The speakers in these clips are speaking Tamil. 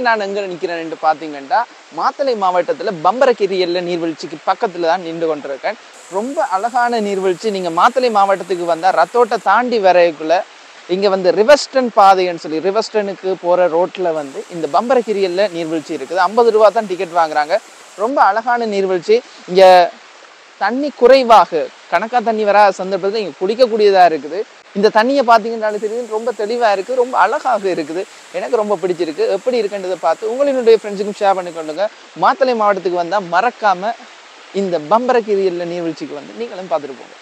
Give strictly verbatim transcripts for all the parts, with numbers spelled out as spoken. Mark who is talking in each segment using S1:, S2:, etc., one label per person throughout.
S1: நான் எங்கே நிற்கிறேன்னு பார்த்தீங்கன்னா மாத்தளை மாவட்டத்தில் பம்பரகிரியல்ல நீர்வீழ்ச்சிக்கு பக்கத்தில் தான் நின்று கொண்டிருக்கேன். ரொம்ப அழகான நீர்வீழ்ச்சி. நீங்கள் மாத்தளை மாவட்டத்துக்கு வந்தால் ரத்தோட்டை தாண்டி வரைக்குள்ள இங்கே வந்து ரிவர்ஸ்டன் பாதைன்னு சொல்லி ரிவர்ஸ்டனுக்கு போகிற ரோட்டில் வந்து இந்த பம்பரகிரியல்ல நீர்வீழ்ச்சி இருக்குது. ஐம்பது ரூபா தான் டிக்கெட் வாங்குறாங்க. ரொம்ப அழகான நீர்வீழ்ச்சி. இங்கே தண்ணி குறைவாக கணக்காக தண்ணி வர சந்தர்ப்பத்தில் இங்கே குடிக்கக்கூடியதாக இருக்குது. இந்த தண்ணியை பார்த்தீங்கன்னாலும் தெரியுது ரொம்ப தெளிவாக இருக்குது, ரொம்ப அழகாக இருக்குது. எனக்கு ரொம்ப பிடிச்சிருக்கு. எப்படி இருக்குன்றதை பார்த்து உங்களுடைய ஃப்ரெண்ட்ஸுக்கும் ஷேர் பண்ணிக்கொள்ளுங்க. மாத்தளை மாவட்டத்துக்கு வந்தால் மறக்காமல் இந்த பம்பரகிரியல்ல நீர்வீழ்ச்சிக்கு வந்து நீங்களும் பார்த்துட்டு போங்க.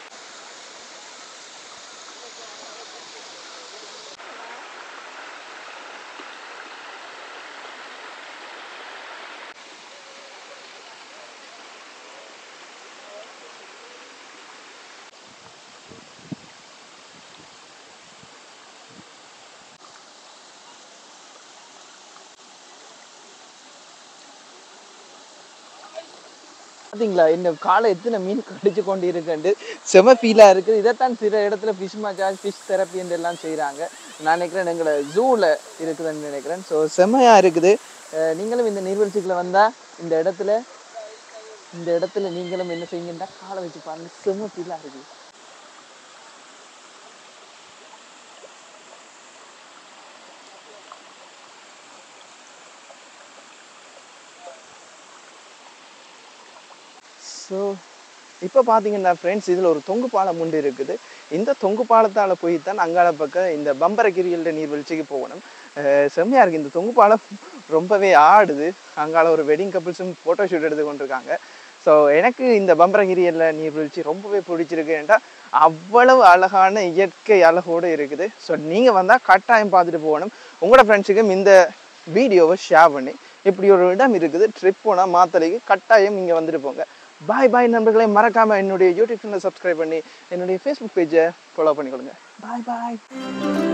S1: பார்த்தீங்களா என்ன காலை எத்தனை மீன் கடிச்சு கொண்டு இருக்குண்டு செம ஃபீலாக இருக்குது. இதைத்தான் சில இடத்துல ஃபிஷ் மசாஜ் ஃபிஷ் தெரப்பி எல்லாம் செய்கிறாங்க. நான் நினைக்கிறேன் எங்களை ஜூவில் இருக்குதுன்னு நினைக்கிறேன். ஸோ செமையாக இருக்குது. நீங்களும் இந்த நீர்வீழ்ச்சிகளை வந்தால் இந்த இடத்துல இந்த இடத்துல நீங்களும் என்ன செய்யுங்கன்னா காலை வச்சு பாருங்க, செம ஃபீலாக இருக்குது. ஸோ இப்போ பார்த்தீங்கன்னா ஃப்ரெண்ட்ஸ், இதில் ஒரு தொங்கு பாலம் உண்டு இருக்குது. இந்த தொங்கு பாலத்தால் போய் தான் அங்காள பக்கம் இந்த பம்பரகிரியல்ல நீர்வீழ்ச்சிக்கு போகணும். செம்மையாக இருக்குது. இந்த தொங்கு பாலம் ரொம்பவே ஆடுது. அங்கால ஒரு வெட்டிங் கப்பிள்ஸும் ஃபோட்டோ ஷூட் எடுத்து கொண்டிருக்காங்க. ஸோ எனக்கு இந்த பம்பரகிரியல்ல நீர்வீழ்ச்சி ரொம்பவே பிடிச்சிருக்கு. ஏன்டா அவ்வளவு அழகான இயற்கை அழகோடு இருக்குது. ஸோ நீங்கள் வந்தால் கட்டாயம் பார்த்துட்டு போகணும். உங்களோட ஃப்ரெண்ட்ஸுக்கும் இந்த வீடியோவை ஷேர் பண்ணி இப்படி ஒரு இடம் இருக்குது ட்ரிப் போனால் மாத்தளைக்கு கட்டாயம் இங்கே வந்துட்டு போங்க. பாய் பாய் நண்பர்களே. மறக்காமல் என்னுடைய யூடியூப் சேனலை சப்ஸ்கிரைப் பண்ணி என்னுடைய ஃபேஸ்புக் பேஜை ஃபாலோ பண்ணிக்கொள்ளுங்க. பாய் பாய்.